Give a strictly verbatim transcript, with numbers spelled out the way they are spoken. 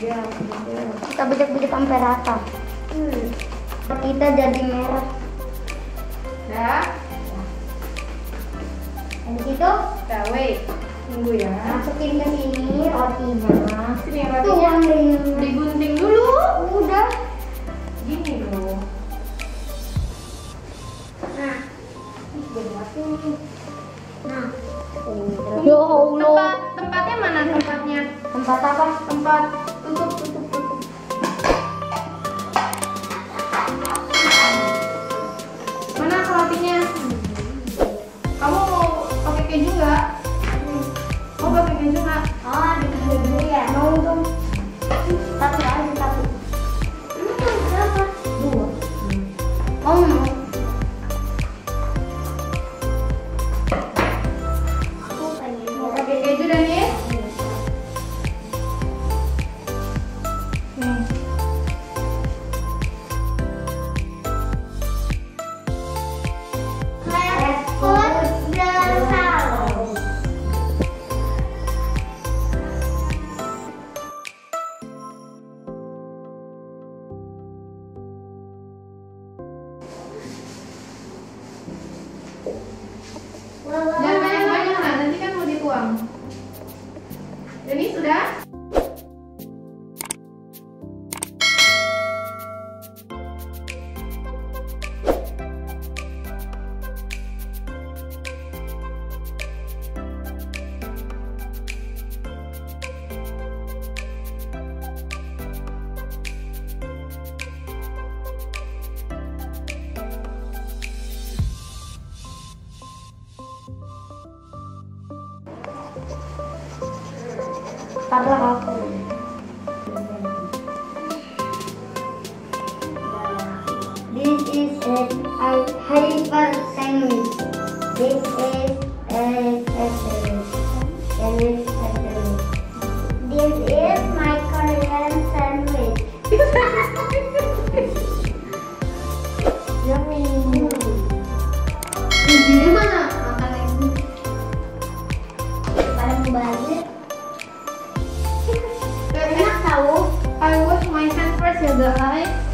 Kita bejek-bejek sampai rata. Hmm. Kita jadi merah. Dah. Habis itu, Dah, wait. Tunggu ya. masukin ke sini rotinya. Sini rotinya. Tuang deh. Digunting dulu. Udah. Gini loh. Nah, ih, berat nih. Nah, Ya Allah. Tempat, tempatnya mana tempatnya? tempat apa? Tempat tutup tutup tutup. Mana rotinya? Kamu mau pakai keju nggak? Mau pakai keju nggak? Oh, bikin dulu ya. Mau dong. Satu aja satu. Hmm, berapa? Dua. Oh, mau. Aku pengen Mau pakai keju dan ya? Nih. Let's put the salad. Jangan banyak-banyak lah, nanti kan mau dituang. Ini sudah? Taruh aku. This is a hyper sandwich. This is a sandwich. Sandwich sandwich. This is my Korean sandwich. Yummy. Jadi mana makanan ini? Pada membalik. Enak Enak tahu. I wash my hand first ya guys.